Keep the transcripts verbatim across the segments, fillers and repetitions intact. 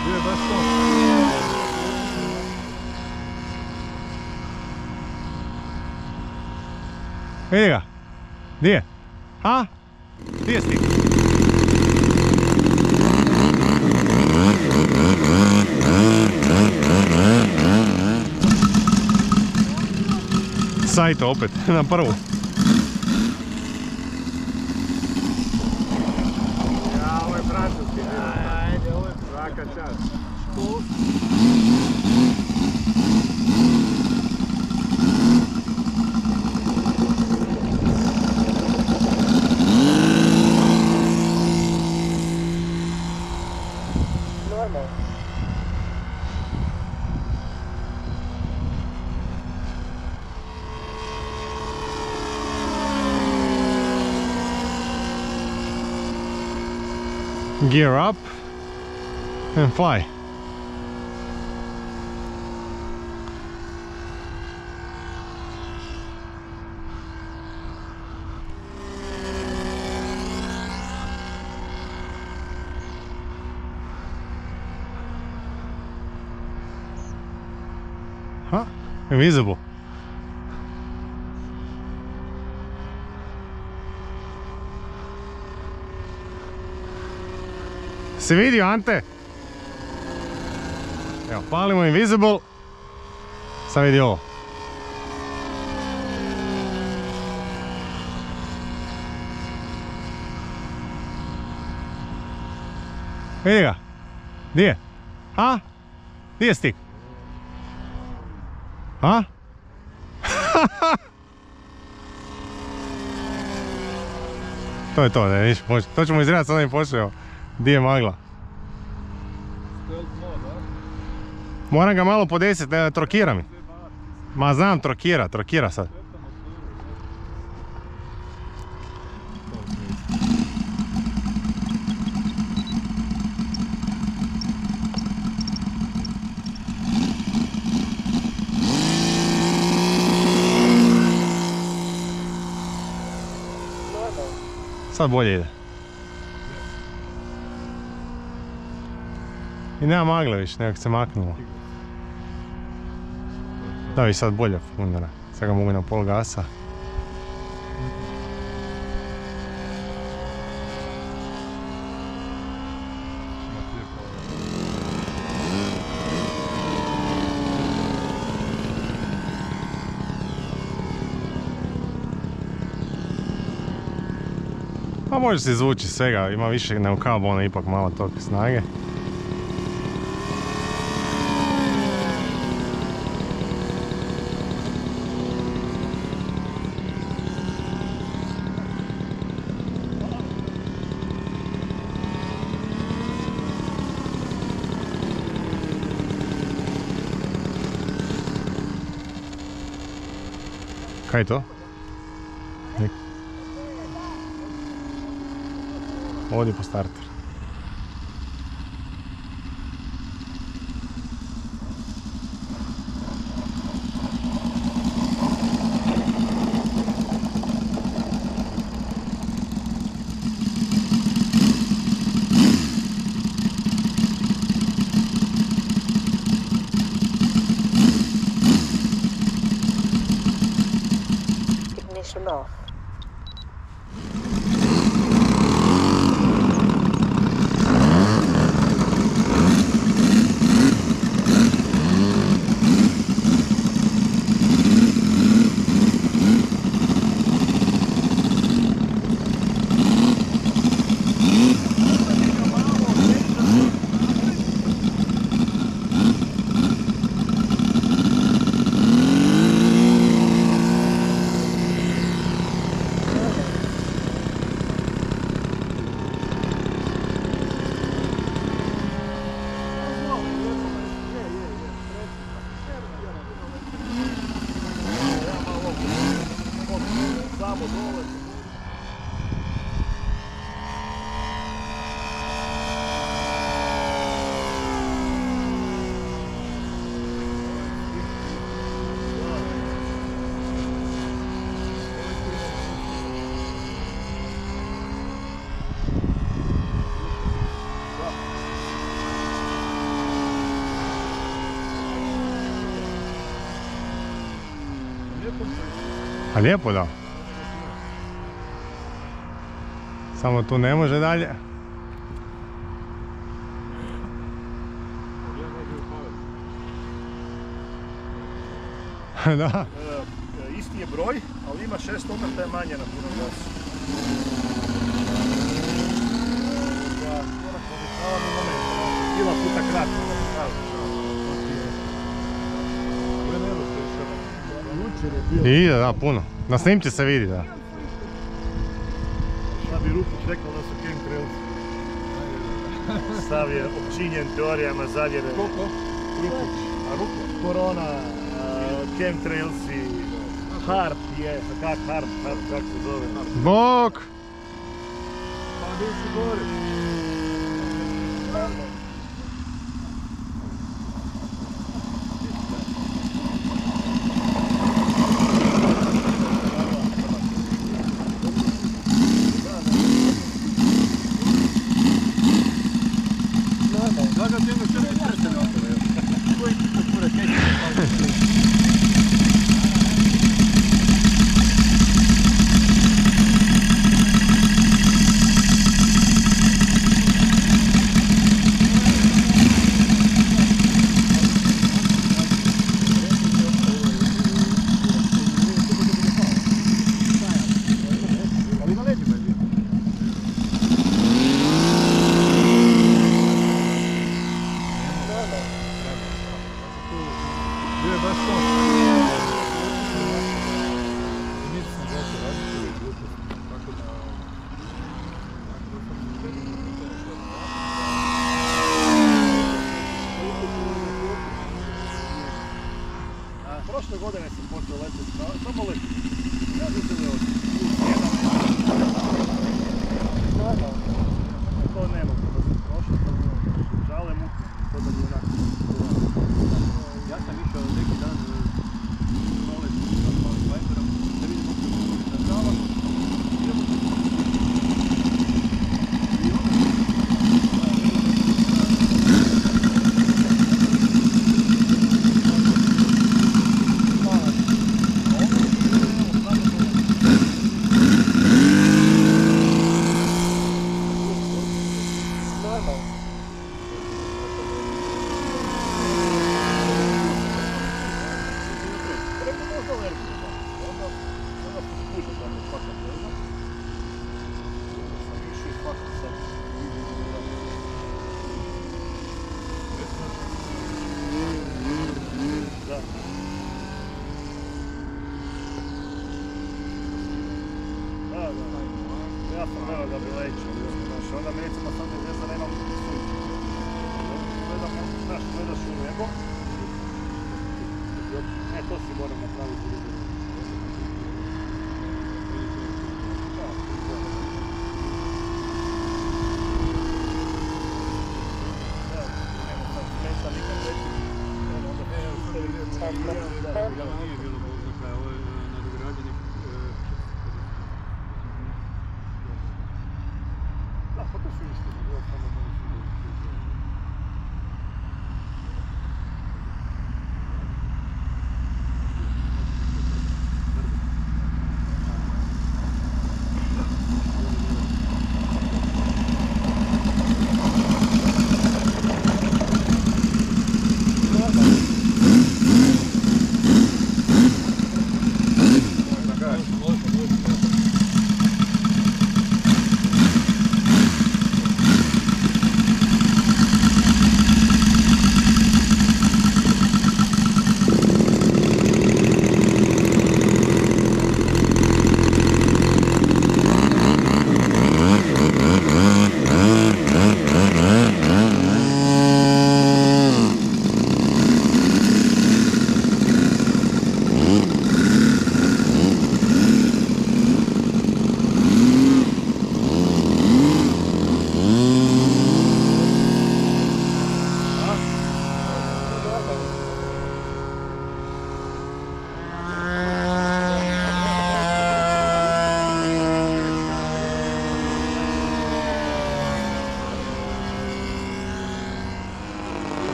Bio je baš to. Vidi ga. Di je? A? Di je stik? Sajto opet, na prvu. Ja, ovo je francuski. Ajde, ovo je svaka čast. Gear up and fly. Huh? Invisible. Si vidio, Ante? Evo, palimo Invisible. Sad vidi ovo. Vidi ga. Di je? A? Di je stik? A? To je to, ne, niš, to ćemo izredati sad da mi počeo. Di je magla? Moram ga malo podesiti, ne, trokira mi. Ma znam, trokira, trokira sad. Sad bolje ide. I nema magle više, nekak se maknulo. Da, i sad bolje fundara. Sad ga mogu na pol gasa. Pa može se izvući svega, ima više nego kabona, ipak malo tog snage. Kaj je to? Nek... Ovdje po starter. Ignition off. A lijepo da. Samo tu ne može dalje. Da. E, isti je broj, ali ima šest obrtaja manje na punom gasu. Kila puta kratko. I ide, da, puno. Na snimci se vidi, da. Šta bi Rupić rekao da su chemtrails? Stav je općinjen teorijama zavjere. Koliko? Rupić. A Rupić? Korona, chemtrails i HARP je, kak HARP, HARP kak se zove? Bok! Pa gdje si govoriš? Prošle godine sam počeo letiti, samo letiti. Ja sam se leo. To ne mogu, da sam prošao, to žale mutne, to da bi onako. Ja sam išao neki dan proleći sa malim Viperom, da vidim kako se mogu zadržavati. Idemo se. I onda ja sam gledao da bi lećao, znaš, onda mi recimo sam ne zvezda nemam sunce. Gledamo, znaš, gledaš u nebo. E, to si moram napraviti drugo. Nije bilo oznaka, ovo je nadograđenih. Da, pa to su istine, bilo samo da su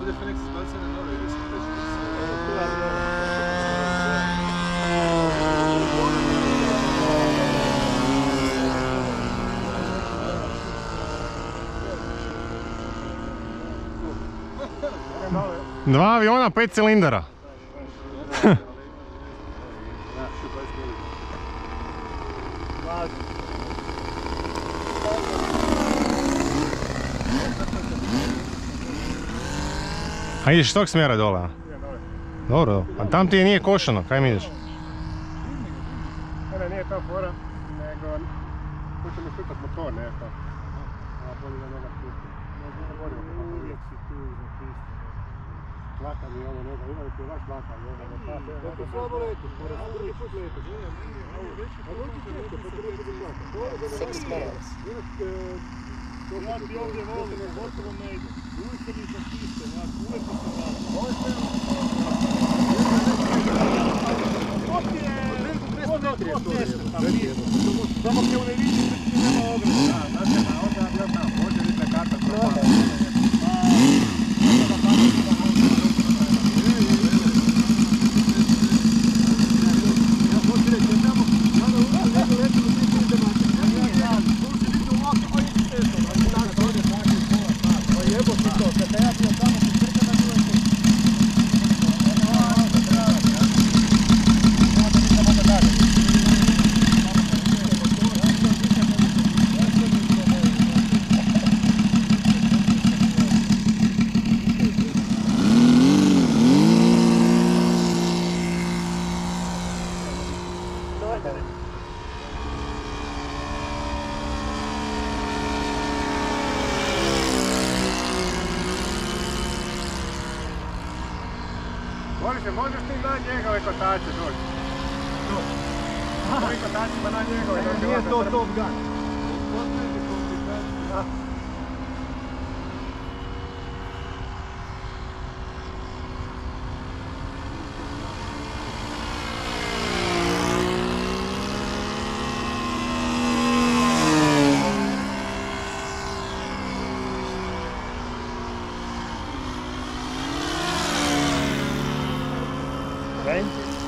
Ovdje Felix izbacio na nove, jer sam reći da se... Dva aviona, pet cilindara. A ideš iz tog smjera dole, a? Dobro, a tam ti nije košano, kaj mi ideš? Ne, nije to fora, nego tu će mi šutat motor, ne to. A bolje da njega šuti. Uvijek si tu za pistu. Laka mi ovo, ne znam, ima li ti vaš laka, ne znam, ne pa. Kako slabo letiš, moraš drugi put letiš. A drugi često, pa ti ne budu laka. Six minutes. Ja ti ovdje volim, gotovo ne ide. Uvijek se mi za piste, uvijek se samo te ne vidiš, ti nema ograda. Da, znači, na ovdje je bio tam, ovdje vidite karta propala. Ja hoću reći, ja tamo, ja da uvijek ne bi letilo ti ti temati. Ja nije, ja, tu si vidio ovako, pa idi štetom. Ali tako, ovdje tako je pola sat. Pa jebo ti to, kada ja bio tamo, ti crka na bilo je to. Boriše, možeš ti na njegove kotače doći? Tu. Ovi kotačima na njegove doći. Nije to Top Gun. Postoji komplikacija. Okay.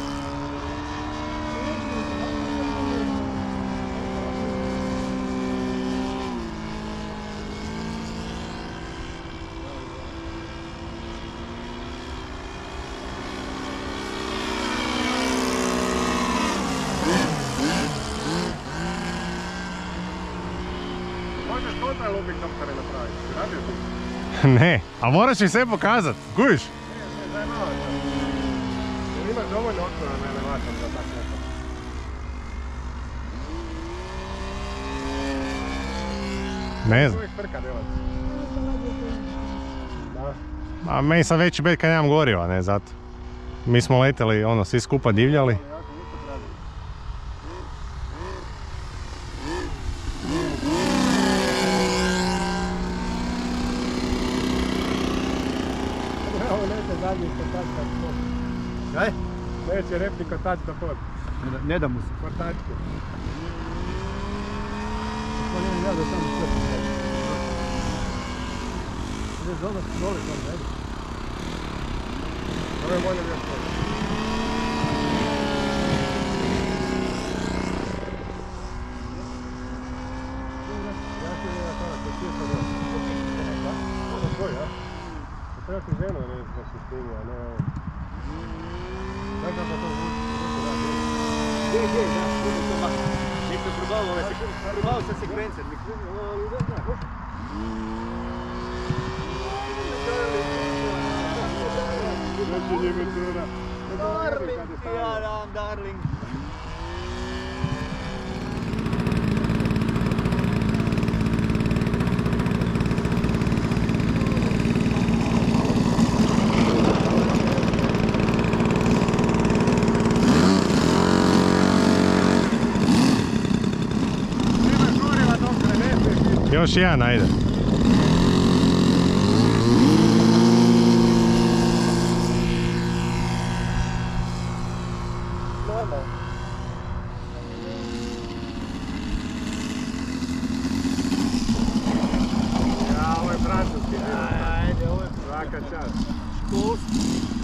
Možeš kontra lupik doktore napraviti, radio ti? Ne, a moraš mi sve pokazat, kužiš? Ne, ne, zajmava sam. Jer imaš dovoljno otpora na elevator za tak nešto. Ne znam. Uvijek frka delac. Da. A meni sam veći bed kad nemam goriva, ne, zato. Mi smo leteli, ono, svi skupa divljali. Ovo neće zadnji kotač da pod. Kaj? Neće repni kotač da pod. Ne da mu se. Kotačke. Gospodin ja da tamo sve postavim. Ne zove, dole tamo, ajde. Ovo je bolje još to. Ja ti ne da to ti je to dobro. Ovo je tvoj, ja? Treba ti ženu reći za suštinu, a ne ovo. Znaš kako to zvuči? Gdje, gdje, da, bude to maka. Nek se probavao ove sekvence, probavao se sekvence, ali ne znam, hoće. Znači njime cura. Darling, ti Adam, darling. Još jedan, ajde. Ja, ovo je francuski. Ajde, ovo je Svaka čast. Školski.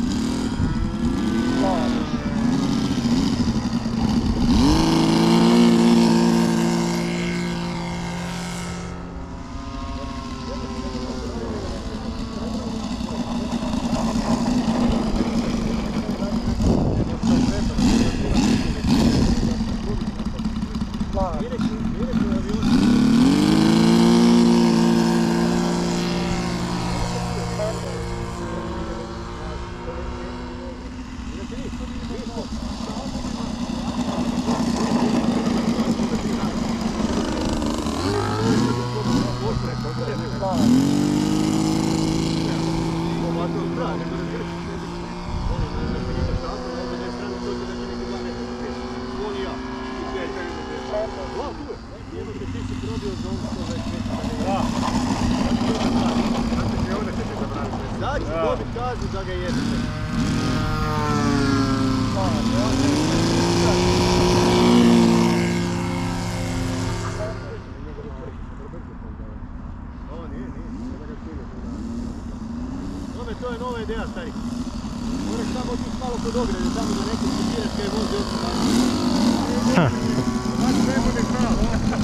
Da će dobiti kaznu da ga jedete. Ovo nije, nije. Ome, to je nova ideja, stari. Moraš samo otići malo kod ograde, tamo da neko skupiraš kaj vozi oči tamo. Znači ne bude pravo.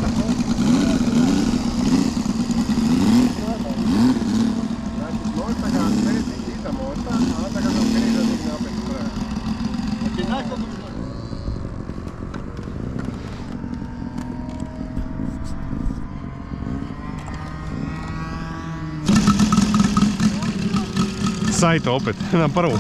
Znači mosta ga sveti iza mosta, a onda ga zaokrini da digne opet u vreme. Znači, znaš kako bi možeš? Sajto opet, na prvu.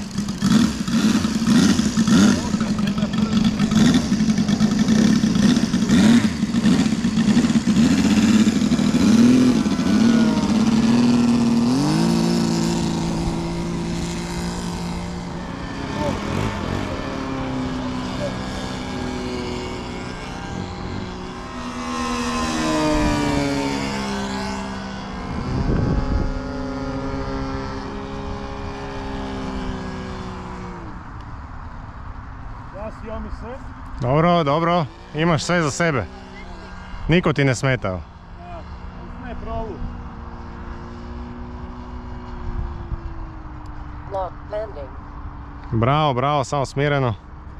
Ja mi sve. Dobro, dobro, imaš sve za sebe. Niko ti ne smetao. Ne prolu. Lock landing. Bravo, bravo, samo smireno.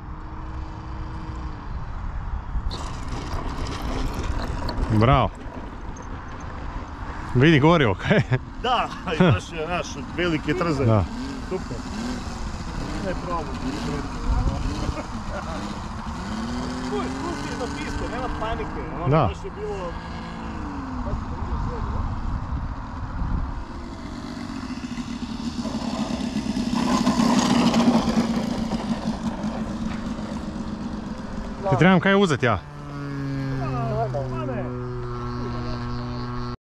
Bravo. Vidi gorivo, kaj? Da, i baš je naš velike trze. Da. Super. Ne prolu. Uj, spusti na pistu, nema panike. Ono Da. baš je bilo... Ti trebam kaj uzeti ja?